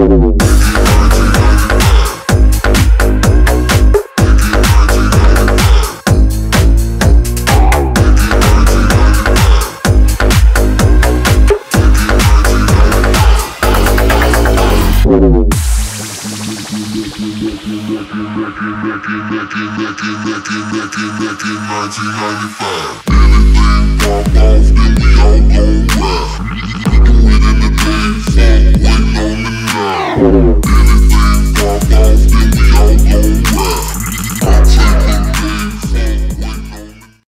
Everything pop off, then we all gon' rap. Do it in the day, fuck waiting on the now.